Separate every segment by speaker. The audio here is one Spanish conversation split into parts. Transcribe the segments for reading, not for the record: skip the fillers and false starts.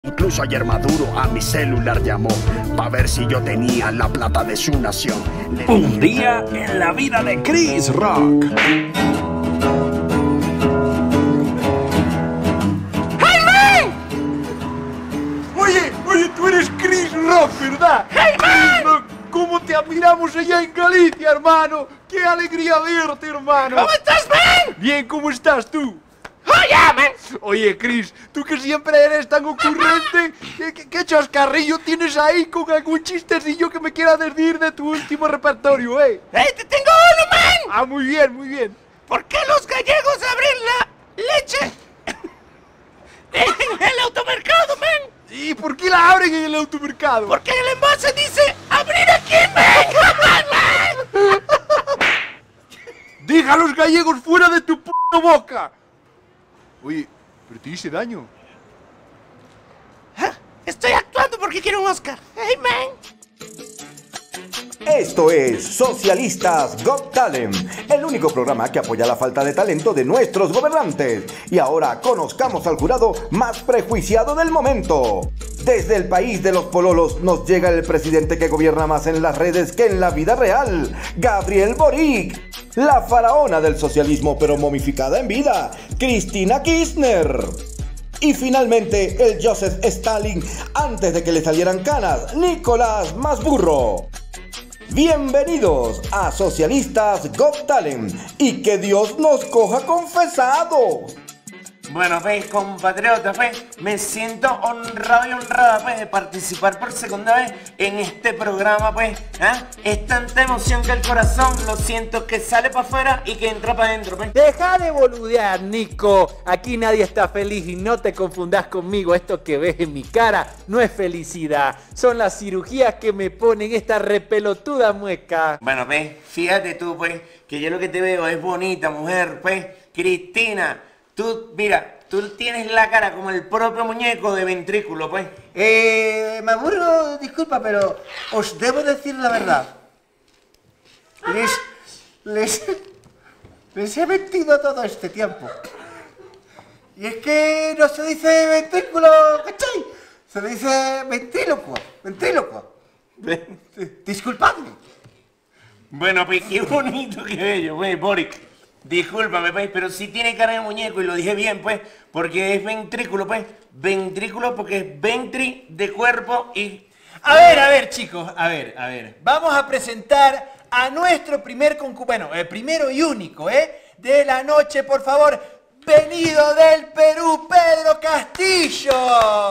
Speaker 1: Incluso ayer Maduro a mi celular llamó pa' ver si yo tenía la plata de su nación.
Speaker 2: Un día en la vida de Chris Rock.
Speaker 3: ¡Hey, man!
Speaker 4: Oye, tú eres Chris Rock, ¿verdad?
Speaker 3: ¡Hey, man!
Speaker 4: Rock, ¿cómo te admiramos allá en Galicia, hermano? ¡Qué alegría verte, hermano!
Speaker 3: ¿Cómo estás, man?
Speaker 4: Bien, ¿cómo estás tú?
Speaker 3: ¡Oh, yeah, man!
Speaker 4: Oye, Chris, tú que siempre eres tan ocurrente, ¿qué chascarrillo tienes ahí con algún chistecillo que me quieras decir de tu último repertorio, eh?
Speaker 3: ¡Hey, te tengo uno, man!
Speaker 4: Ah, muy bien, muy bien.
Speaker 3: ¿Por qué los gallegos abren la leche en el automercado, man?
Speaker 4: ¿Y por qué la abren en el automercado?
Speaker 3: Porque en el envase dice abrir aquí, man.
Speaker 4: ¡Deja a los gallegos fuera de tu boca! Oye, pero te hice daño.
Speaker 3: Estoy actuando porque quiero un Oscar. ¡Hey, man!
Speaker 5: Esto es Socialistas Got Talent, el único programa que apoya la falta de talento de nuestros gobernantes. Y ahora conozcamos al jurado más prejuiciado del momento. Desde el país de los pololos nos llega el presidente que gobierna más en las redes que en la vida real, Gabriel Boric. La faraona del socialismo pero momificada en vida, Cristina Kirchner. Y finalmente el Joseph Stalin antes de que le salieran canas, Nicolás Masburro. Bienvenidos a Socialistas Got Talent y que Dios nos coja confesados.
Speaker 3: Bueno, pues, compatriotas, pues, me siento honrado y honrada, pues, de participar por segunda vez en este programa, pues, ¿ah? Es tanta emoción que el corazón, lo siento, que sale para afuera y que entra para adentro, pues.
Speaker 6: Deja de boludear, Nico. Aquí nadie está feliz y no te confundas conmigo. Esto que ves en mi cara no es felicidad. Son las cirugías que me ponen esta repelotuda mueca.
Speaker 3: Bueno, pues, fíjate tú, pues, que yo lo que te veo es bonita, mujer, pues, Cristina. Tú, mira, tú tienes la cara como el propio muñeco de ventrículo, pues.
Speaker 7: Maduro, disculpa, pero os debo decir la verdad. Les he mentido todo este tiempo. Y es que no se dice ventrículo, ¿cachai? Se dice ventrílocuo. Disculpadme.
Speaker 3: Bueno, pues, qué bonito, qué bello, pues, Boric. Discúlpame, pues, pero sí tiene cara de muñeco y lo dije bien, pues, porque es ventrículo, pues. Ventrículo porque es ventri de cuerpo y...
Speaker 6: A ver, chicos, a ver. Vamos a presentar a nuestro primer concurso, el primero y único, de la noche, por favor. Venido del Perú, Pedro Castillo.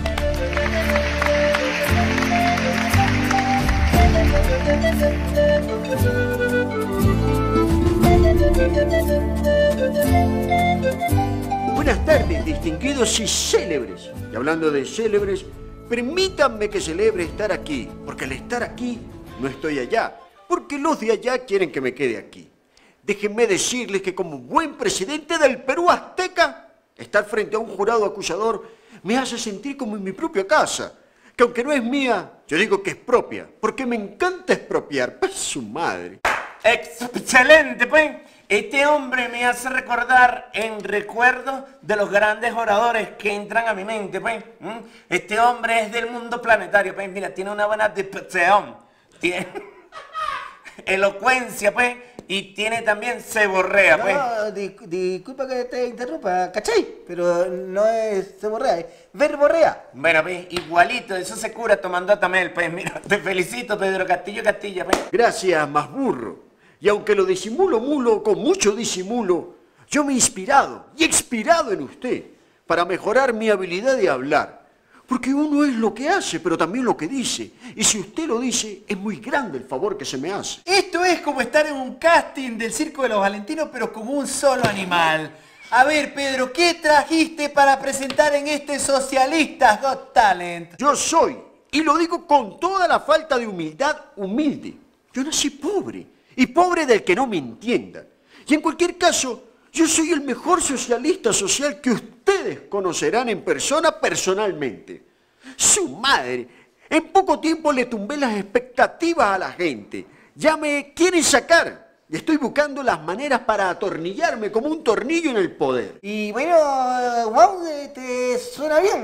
Speaker 8: Buenas tardes, distinguidos y célebres. Y hablando de célebres, permítanme que celebre estar aquí, porque al estar aquí no estoy allá, porque los de allá quieren que me quede aquí. Déjenme decirles que como buen presidente del Perú azteca, estar frente a un jurado acusador me hace sentir como en mi propia casa, que aunque no es mía, yo digo que es propia, porque me encanta expropiar, pues su madre.
Speaker 3: Excelente, pues. Este hombre me hace recordar en recuerdo de los grandes oradores que entran a mi mente, pues. Este hombre es del mundo planetario, pues. Mira, tiene una buena dicción, tiene elocuencia, pues, y tiene también ceborrea, pues.
Speaker 7: No, disculpa que te interrumpa, ¿cachai? Pero no es ceborrea, es verborrea.
Speaker 3: Bueno, pues, igualito, eso se cura tomando atamel, pues. Mira, te felicito, Pedro Castillo Castilla, pues.
Speaker 8: Gracias, Masburro. Y aunque lo disimulo mulo, con mucho disimulo, yo me he inspirado y expirado en usted para mejorar mi habilidad de hablar. Porque uno es lo que hace, pero también lo que dice. Y si usted lo dice, es muy grande el favor que se me hace.
Speaker 6: Esto es como estar en un casting del Circo de los Valentinos, pero con un solo animal. A ver, Pedro, ¿qué trajiste para presentar en este Socialistas Got Talent?
Speaker 8: Yo soy, y lo digo con toda la falta de humildad, humilde. Yo nací pobre. Y pobre del que no me entienda. Y en cualquier caso, yo soy el mejor socialista social que ustedes conocerán en persona personalmente. Su madre, en poco tiempo le tumbé las expectativas a la gente. Ya me quieren sacar. Y estoy buscando las maneras para atornillarme como un tornillo en el poder.
Speaker 7: Y bueno, wow, te suena bien.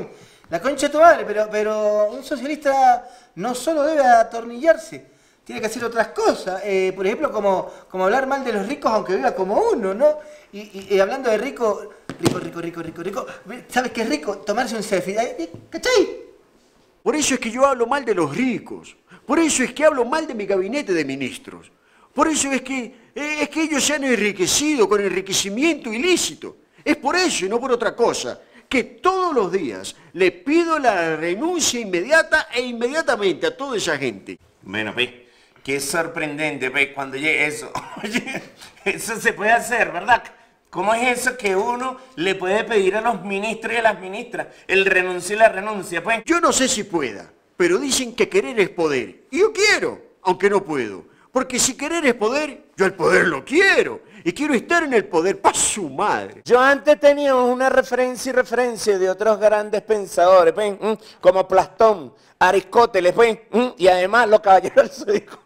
Speaker 7: La concha de tu madre, pero un socialista no solo debe atornillarse, tiene que hacer otras cosas. Por ejemplo, como hablar mal de los ricos aunque viva como uno, ¿no? Y hablando de rico, ¿sabes qué es rico? Tomarse un selfie, ¿cachai?
Speaker 8: Por eso es que yo hablo mal de los ricos. Por eso es que hablo mal de mi gabinete de ministros. Por eso es que ellos se han enriquecido con enriquecimiento ilícito. Es por eso y no por otra cosa que todos los días le pido la renuncia inmediata e inmediatamente a toda esa gente.
Speaker 3: Bueno, pues, qué sorprendente, pues, cuando llegue eso. Oye, eso se puede hacer, ¿verdad? ¿Cómo es eso que uno le puede pedir a los ministros y a las ministras el renuncio y la renuncia, pues?
Speaker 8: Yo no sé si pueda, pero dicen que querer es poder. Y yo quiero, aunque no puedo. Porque si querer es poder, yo el poder lo quiero. Y quiero estar en el poder para su madre.
Speaker 3: Yo antes teníamos una referencia de otros grandes pensadores, pues, como Platón, Aristóteles, pues, y además los caballeros del Zodíaco.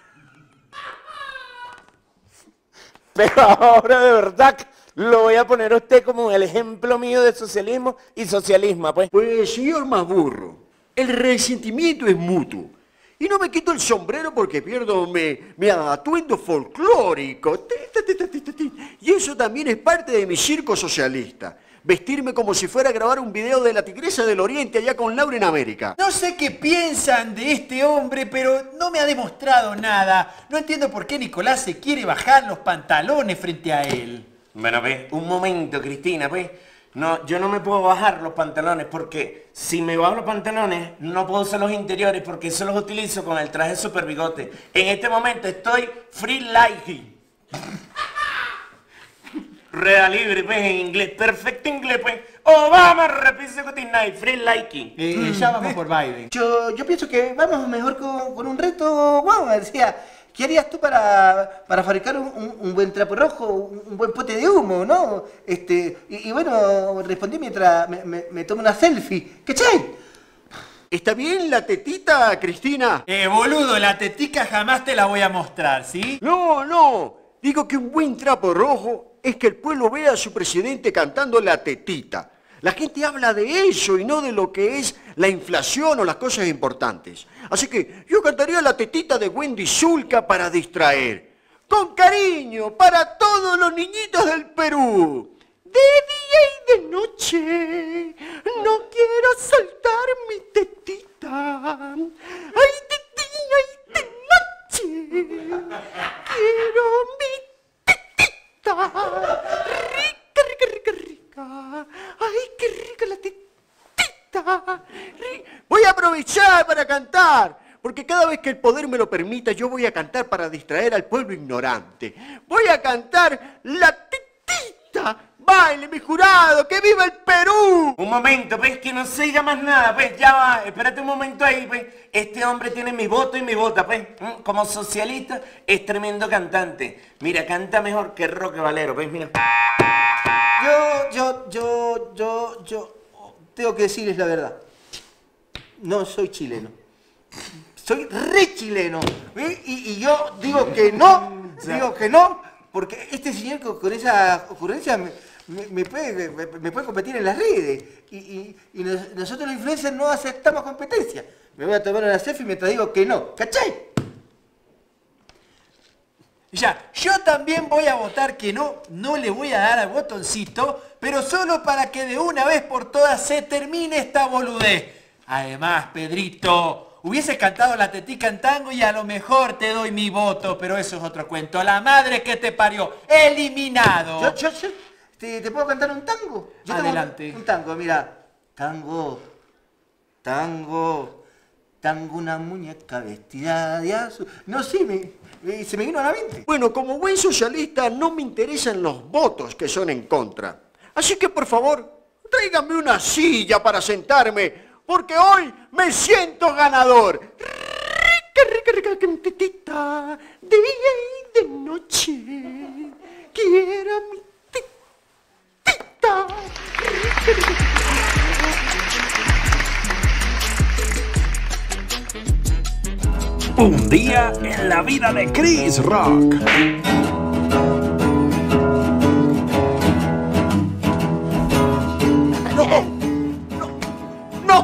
Speaker 3: Pero ahora de verdad lo voy a poner a usted como el ejemplo mío de socialismo y socialismo, pues.
Speaker 8: Pues, señor más burro, el resentimiento es mutuo. Y no me quito el sombrero porque pierdo mi atuendo folclórico. Y eso también es parte de mi circo socialista. Vestirme como si fuera a grabar un video de la Tigresa del Oriente allá con Laura en América.
Speaker 6: No sé qué piensan de este hombre, pero no me ha demostrado nada. No entiendo por qué Nicolás se quiere bajar los pantalones frente a él.
Speaker 3: Bueno, pues, un momento, Cristina, pues. No, yo no me puedo bajar los pantalones porque si me bajo los pantalones no puedo usar los interiores porque eso los utilizo con el traje super bigote. En este momento estoy free liking. Rea libre, pues, en inglés. Perfecto inglés, pues. Obama repite good night, free liking.
Speaker 6: Ya vamos por Biden.
Speaker 7: Yo pienso que vamos mejor con un reto, wow, decía. ¿Qué harías tú para fabricar un buen trapo rojo, un buen pote de humo, no? Y bueno, respondí mientras me tomo una selfie. ¿Cachai?
Speaker 8: ¿Está bien la tetita, Cristina?
Speaker 6: Boludo, la tetica jamás te la voy a mostrar, ¿sí?
Speaker 8: No. Digo que un buen trapo rojo es que el pueblo vea a su presidente cantando la tetita. La gente habla de eso y no de lo que es la inflación o las cosas importantes. Así que yo cantaría la tetita de Wendy Zulka para distraer. Con cariño para todos los niñitos del Perú. De día y de noche no quiero soltar mi tetita. Ay, de día y de noche quiero mi tetita. Rica. Ay, qué rica la tetita. Voy a aprovechar para cantar, porque cada vez que el poder me lo permita, yo voy a cantar para distraer al pueblo ignorante. Voy a cantar la tetita. Baile, mi jurado, que viva el Perú.
Speaker 3: Un momento, pues, que no se diga más nada, pues, ya va, espérate un momento ahí, pues. Este hombre tiene mi voto y mi vota, pues. Como socialista, es tremendo cantante. Mira, canta mejor que Roque Valero, pues, mira.
Speaker 7: Yo tengo que decirles la verdad. No soy chileno. Soy re chileno. Y yo digo que no, porque este señor con esa ocurrencia me puede competir en las redes. Y nosotros los influencers no aceptamos competencia. Me voy a tomar una selfie mientras digo que no. ¿Cachai?
Speaker 6: Ya, yo también voy a votar que no le voy a dar al botoncito, pero solo para que de una vez por todas se termine esta boludez. Además, Pedrito, hubieses cantado la tetica en tango y a lo mejor te doy mi voto, pero eso es otro cuento. La madre que te parió, eliminado.
Speaker 7: ¿Te puedo cantar un tango?
Speaker 6: Adelante.
Speaker 7: Un tango, mira. Tango, una muñeca vestida de azul. No sé, se me vino a la mente.
Speaker 8: Bueno, como buen socialista no me interesan los votos que son en contra. Así que, por favor, tráigame una silla para sentarme, porque hoy me siento ganador. Rica, tetita, de día y de noche. Quiero mi tetita.
Speaker 2: Un día en la vida de Chris Rock.
Speaker 8: ¡No!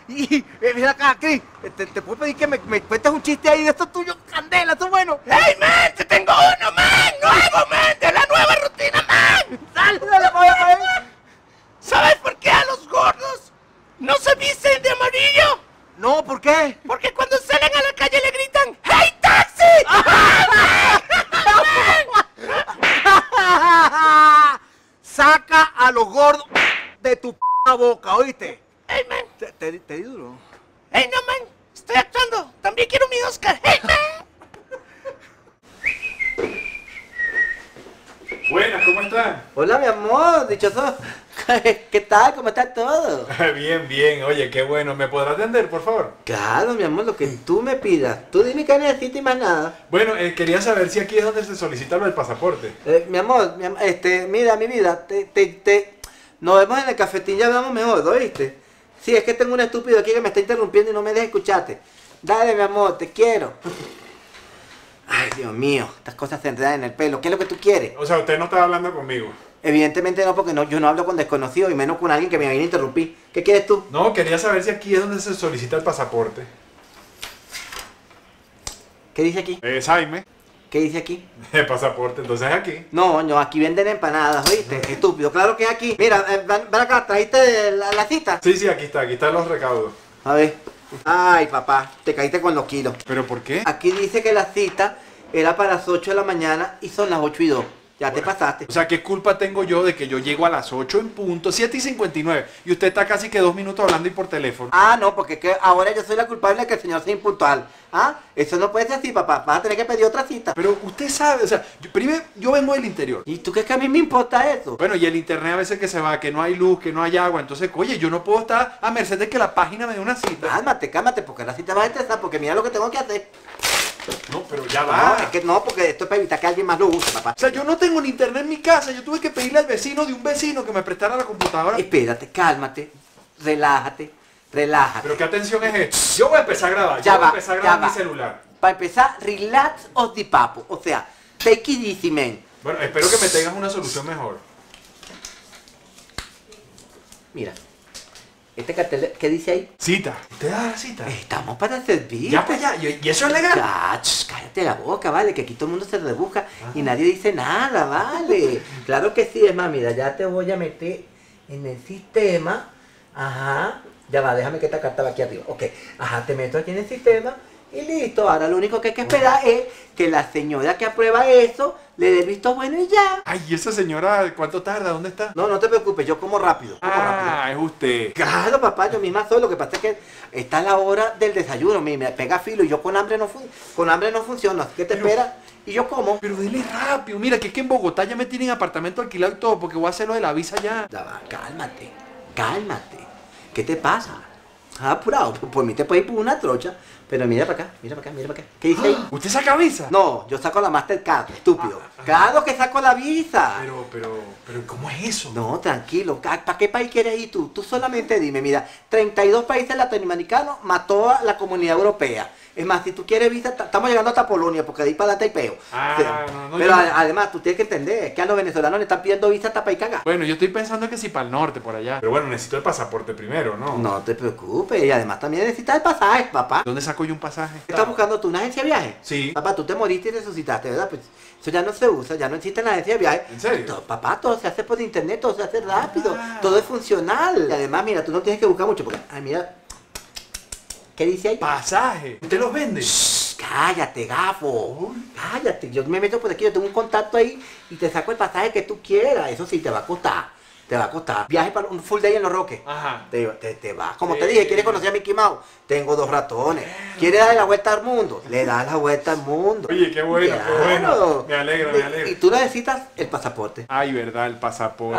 Speaker 7: Y ven acá, Cris, te puedo pedir que me cuentes un chiste ahí de estos tuyos, candela, tú bueno.
Speaker 3: ¡Hey, man! ¡Te tengo uno, man! ¡Nuevo, man! ¡De la nueva rutina, man!
Speaker 7: Dale, pues.
Speaker 3: ¿Sabes por qué a los gordos no se visten de amarillo?
Speaker 7: No, ¿por qué?
Speaker 3: Porque cuando salen a la calle le gritan ¡Hey, taxi!
Speaker 7: Saca a los gordos de tu boca, ¿oíste?
Speaker 3: ¡Hey, man!
Speaker 7: Te di duro.
Speaker 3: ¡Hey, no, man! Estoy actuando. También quiero mi Oscar. ¡Hey, man!
Speaker 2: Buenas, ¿cómo están?
Speaker 7: Hola, mi amor, dichoso. ¿Qué tal? ¿Cómo está todo?
Speaker 2: Bien, bien. Oye, qué bueno. ¿Me podrá atender, por favor?
Speaker 7: Claro, mi amor, lo que tú me pidas. Tú dime que necesitas y más nada.
Speaker 2: Bueno, quería saber si aquí es donde se solicita lo del pasaporte.
Speaker 7: Mi amor, mira, mi vida, nos vemos en el cafetín, ya hablamos mejor, ¿oíste? Sí, es que tengo un estúpido aquí que me está interrumpiendo y no me deja escucharte. Dale, mi amor, te quiero. Ay, Dios mío, estas cosas se enredan en el pelo. ¿Qué es lo que tú quieres?
Speaker 2: O sea, usted no estaba hablando conmigo.
Speaker 7: Evidentemente no, porque yo no hablo con desconocidos y menos con alguien que me viene a interrumpir. ¿Qué quieres tú?
Speaker 2: No, quería saber si aquí es donde se solicita el pasaporte.
Speaker 7: ¿Qué dice aquí?
Speaker 2: Es Jaime.
Speaker 7: ¿Qué dice aquí?
Speaker 2: El pasaporte, entonces es aquí.
Speaker 7: No, aquí venden empanadas, ¿oíste? Estúpido, claro que es aquí. Mira, ven acá, ¿trajiste la cita?
Speaker 2: Sí, aquí están los recaudos.
Speaker 7: A ver. Ay, papá, te caíste con los kilos.
Speaker 2: ¿Pero por qué?
Speaker 7: Aquí dice que la cita era para las 8 de la mañana y son las 8:02. Ya te pasaste.
Speaker 2: O sea, ¿qué culpa tengo yo de que yo llego a las 8 en punto, 7:59, y usted está casi que 2 minutos hablando y por teléfono?
Speaker 7: Ah, no, porque es que ahora yo soy la culpable de que el señor sea impuntual. ¿Ah? Eso no puede ser así, papá. Vas a tener que pedir otra cita.
Speaker 2: Pero usted sabe, o sea, primero yo vengo del interior.
Speaker 7: ¿Y tú crees que a mí me importa eso?
Speaker 2: Bueno, y el internet a veces que se va, que no hay luz, que no hay agua, entonces, oye, yo no puedo estar a merced de que la página me dé una cita.
Speaker 7: Cálmate, porque la cita va a estresar, porque mira lo que tengo que hacer.
Speaker 2: No, pero ya
Speaker 7: No,
Speaker 2: va.
Speaker 7: es que no, porque esto es para evitar que alguien más lo use, papá.
Speaker 2: O sea, yo no tengo ni internet en mi casa, yo tuve que pedirle al vecino de un vecino que me prestara la computadora.
Speaker 7: Espérate, cálmate, relájate.
Speaker 2: Pero qué atención es esto. Yo voy a empezar a grabar,
Speaker 7: Ya
Speaker 2: voy a
Speaker 7: va,
Speaker 2: empezar a
Speaker 7: ya
Speaker 2: grabar
Speaker 7: va.
Speaker 2: mi celular.
Speaker 7: Para empezar, relax of the papo. O sea, take it easy, man.
Speaker 2: Bueno, espero que me tengas una solución mejor.
Speaker 7: Mira, este cartel, ¿qué dice ahí?
Speaker 2: Cita. ¿Usted da la cita?
Speaker 7: Estamos para servir.
Speaker 2: Ya, pues ya. ¿Y eso es legal?
Speaker 7: Ya, cállate la boca, vale, que aquí todo el mundo se rebusca y nadie dice nada, vale. Claro que sí, es más, mira, ya te voy a meter en el sistema. Ajá, ya va, déjame que esta carta va aquí arriba. Ok, ajá, te meto aquí en el sistema y listo. Ahora lo único que hay que esperar es que la señora que aprueba eso le dé el visto bueno y ya.
Speaker 2: Ay, ¿y esa señora cuánto tarda? ¿Dónde está?
Speaker 7: No te preocupes, yo como rápido,
Speaker 2: Es usted.
Speaker 7: Claro, papá, yo misma soy. Lo que pasa es que está la hora del desayuno. Me pega filo y yo con hambre no funciona. Así que te espera y yo como.
Speaker 2: Pero dile rápido. Mira, que es que en Bogotá ya me tienen apartamento alquilado y todo porque voy a hacer lo de la visa ya.
Speaker 7: Ya va, cálmate. ¿Qué te pasa? Apurado, por mí te puedes ir por una trocha. Pero mira para acá. ¿Qué dice ahí?
Speaker 2: ¿Usted saca visa?
Speaker 7: No, yo saco la Mastercard, estúpido. Claro que saco la visa.
Speaker 2: Pero, ¿cómo es eso?
Speaker 7: No, tranquilo. ¿Para qué país quieres ir tú? Tú solamente dime, mira, 32 países latinoamericanos más toda la comunidad europea. Es más, si tú quieres visa, estamos llegando hasta Polonia, porque de ahí para adelante hay peo. Pero además, tú tienes que entender, que a los venezolanos le están pidiendo visa hasta para ir cagar.
Speaker 2: Bueno, yo estoy pensando que sí para el norte, por allá. Pero bueno, necesito el pasaporte primero, ¿no?
Speaker 7: No te preocupes, y además también necesitas el pasaje, papá.
Speaker 2: ¿Dónde saco yo un pasaje?
Speaker 7: ¿Estás buscando tú una agencia de viaje?
Speaker 2: Sí.
Speaker 7: Papá, tú te moriste y resucitaste, ¿verdad? Pues eso ya no se usa, ya no existe en la agencia de viaje.
Speaker 2: ¿En serio?
Speaker 7: Papá, todo se hace por internet, todo se hace rápido, todo es funcional. Y además, mira, tú no tienes que buscar mucho, porque, ay, mira, ¿qué dice ahí?
Speaker 2: ¿Pasaje? ¿Usted los vende?
Speaker 7: Cállate, gafo. Cállate. Yo me meto por aquí, yo tengo un contacto ahí y te saco el pasaje que tú quieras. Eso sí, te va a costar. Viaje para un full day en Los Roques.
Speaker 2: Ajá.
Speaker 7: Te va. Como te dije, ¿quieres conocer a Mickey Mouse? Tengo 2 ratones. ¿Quieres darle la vuelta al mundo? Le das la vuelta al mundo.
Speaker 2: Oye, qué bueno,
Speaker 7: Claro.
Speaker 2: qué bueno. Me alegro.
Speaker 7: Y tú necesitas el pasaporte.
Speaker 2: Ay, verdad, el pasaporte.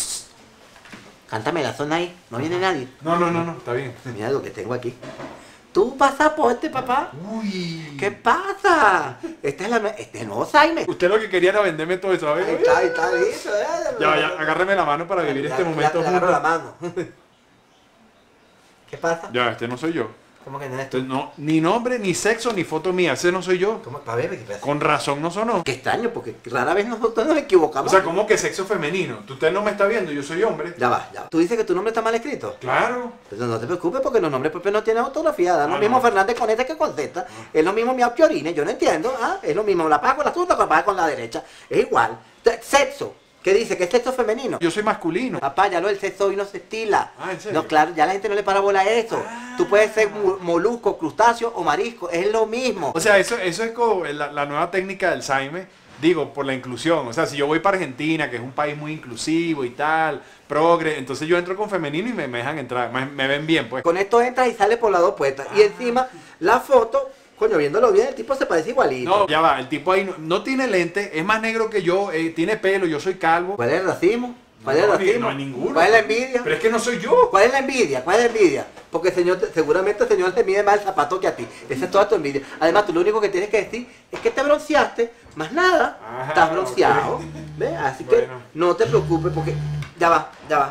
Speaker 7: Cántame la zona ahí. No viene nadie.
Speaker 2: No, está bien.
Speaker 7: Mira lo que tengo aquí. Tu pasaporte, papá.
Speaker 2: Uy.
Speaker 7: ¿Qué pasa? Este es el nuevo Jaime.
Speaker 2: Usted lo que quería era venderme todo eso, ¿sabes?
Speaker 7: Ahí está listo.
Speaker 2: Ya, agárreme la mano para vivir este momento
Speaker 7: Te agarro
Speaker 2: juntos.
Speaker 7: la mano. ¿Qué pasa?
Speaker 2: Ya, este no soy yo.
Speaker 3: ¿Cómo que no eres tú?
Speaker 2: Entonces, no, ni nombre, ni sexo, ni foto mía. Ese no soy yo.
Speaker 3: ¿Cómo? A ver, ¿qué pasa?
Speaker 2: Con razón no sonó.
Speaker 3: Qué extraño, porque rara vez nosotros nos equivocamos.
Speaker 2: O sea, ¿cómo que sexo femenino? Usted no me está viendo, yo soy hombre.
Speaker 3: Ya va, ya va. ¿Tú dices que tu nombre está mal escrito?
Speaker 2: Claro.
Speaker 3: Pero no te preocupes porque los nombres propios no tienen ortografía. Da lo
Speaker 2: Ah,
Speaker 3: mismo
Speaker 2: no.
Speaker 3: Fernández con este que con Z. Es lo mismo Miau Piorines, yo no entiendo. ¿Ah? Es lo mismo, la paga con la zurda que la paga con la derecha. Es igual. Sexo. ¿Qué dice? ¿Que es sexo femenino?
Speaker 2: Yo soy masculino.
Speaker 3: Papá, ya lo del sexo hoy no se estila.
Speaker 2: Ah, ¿en serio?
Speaker 3: No, claro, ya la gente no le para bola a eso. Tú puedes ser molusco, crustáceo o marisco. Es lo mismo.
Speaker 2: O sea, eso es como la nueva técnica del Saime, digo, por la inclusión. O sea, si yo voy para Argentina, que es un país muy inclusivo y tal, progre, entonces yo entro con femenino y me dejan entrar, me ven bien, pues.
Speaker 3: Con esto entras y sales por las dos puertas. Y encima, la foto, coño, viéndolo bien, el tipo se parece igualito.
Speaker 2: No, ya va, el tipo ahí no tiene lente, es más negro que yo, tiene pelo, yo soy calvo.
Speaker 3: ¿Cuál es el racismo? ¿Cuál es el
Speaker 2: No,
Speaker 3: racismo?
Speaker 2: no hay ninguno.
Speaker 3: ¿Cuál es la envidia?
Speaker 2: Pero es que no soy yo.
Speaker 3: ¿Cuál es la envidia? ¿Cuál es la envidia? Porque el señor, seguramente el señor te mide más el zapato que a ti. Esa es toda tu envidia. Además, tú lo único que tienes que decir es que te bronceaste, más nada.
Speaker 2: Ajá,
Speaker 3: Estás bronceado.
Speaker 2: ok.
Speaker 3: ¿Ves? Así
Speaker 2: Bueno.
Speaker 3: que no te preocupes porque... Ya va.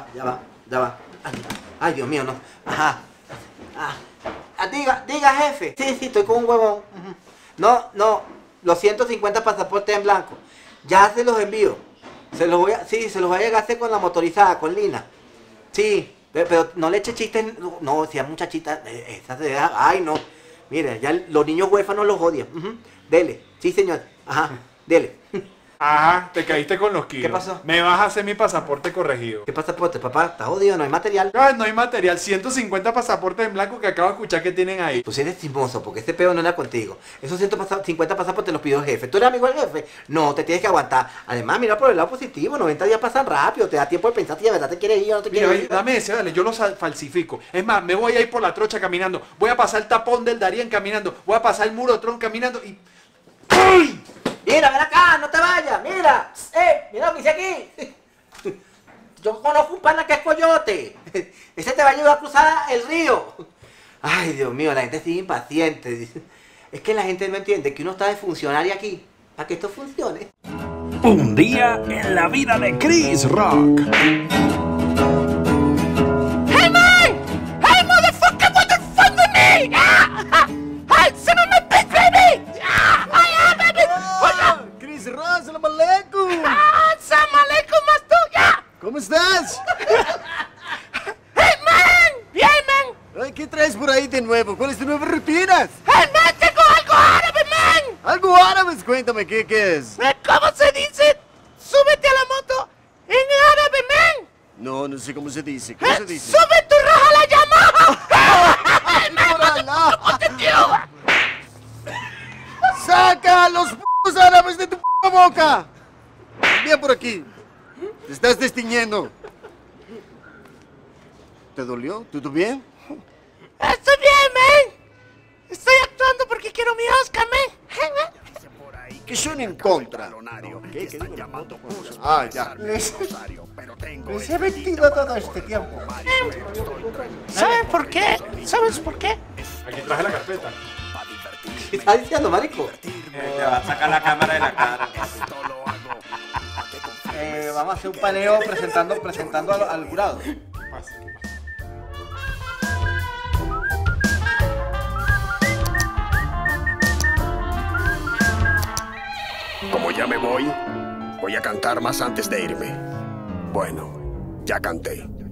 Speaker 3: Ay, Dios mío, no. Ajá. Diga, jefe. Sí, estoy con un huevón. Ujú. No, los 150 pasaportes en blanco. Ya se los envío. Se los voy a llegar a hacer con la motorizada, con Lina. Sí, pero no le eche chistes. No, si a muchachita, esa se deja. Ay, no. Mire, ya los niños huérfanos los odian. Ujú. Dele. Sí, señor. Ajá, dele.
Speaker 2: Ajá, te caíste con los kilos.
Speaker 3: ¿Qué pasó?
Speaker 2: Me vas a hacer mi pasaporte corregido.
Speaker 3: ¿Qué pasaporte, papá? ¿Estás jodido? ¿No hay material?
Speaker 2: Ah, no hay material, 150 pasaportes en blanco que acabo de escuchar que tienen ahí.
Speaker 3: Tú sí eres chismoso, porque ese peo no era contigo. Esos 150 pasaportes los pidió el jefe. ¿Tú eres amigo del jefe? No, te tienes que aguantar. Además, mira por el lado positivo, 90 días pasan rápido, te da tiempo de pensar si de verdad te quieres ir o no te
Speaker 2: Mira,
Speaker 3: quieres ir.
Speaker 2: dame ese, dale, yo lo falsifico. Es más, me voy a ir por la trocha caminando. Voy a pasar el tapón del Darién caminando. Voy a pasar el muro de Tron caminando y... ¡Ay!
Speaker 3: Mira, ven acá, no te vayas, mira. Mira lo que hice aquí. Yo conozco un pana que es coyote. Ese te va a ayudar a cruzar el río. Ay, Dios mío, la gente sigue impaciente. Es que la gente no entiende que uno está de funcionario aquí para que esto funcione.
Speaker 1: Un día en la vida de Chris Rock.
Speaker 9: Hey man! Hey motherfucker, what the fuck with me? Hey, son of a bitch, baby! Baby! Hola!
Speaker 4: Chris Rock, salam aleikum.
Speaker 9: Salam alaikum, más tú, ya!
Speaker 4: ¿Cómo estás?
Speaker 9: Hey man! Bien, man!
Speaker 4: Ay, ¿qué traes por ahí de nuevo? ¿Cuáles son tus nuevas rutinas?
Speaker 9: Hey man, tengo algo árabe, man!
Speaker 4: Algo árabe, cuéntame, ¿qué es?
Speaker 9: ¿Cómo se dice? Súbete a la moto en árabe, man!
Speaker 4: No sé cómo se dice. ¿Cómo se dice?
Speaker 9: ¡Sube tu raja a la Yamaha!
Speaker 4: ¡Ay, por Alá!
Speaker 9: ¡Tío!
Speaker 4: ¡Saca los p***os árabes de tu p*** boca! Bien por aquí. Te estás destiñendo. ¿Te dolió? ¿Todo bien?
Speaker 9: ¡Estoy bien, man! Estoy actuando porque quiero mi Oscar, man. Hey, man.
Speaker 8: Que son en contra.
Speaker 1: ¿Qué están llamando por
Speaker 4: Ah, ya.
Speaker 7: Les
Speaker 1: Les
Speaker 7: he mentido todo este tiempo.
Speaker 9: ¿Saben por qué? ¿Sabes por qué?
Speaker 2: Aquí traje la carpeta.
Speaker 3: ¿Qué estás diciendo, marico? Te va a sacar la cámara de la cara.
Speaker 7: Vamos a hacer un paneo presentando al jurado.
Speaker 1: Como ya me voy a cantar más antes de irme. Bueno, ya canté.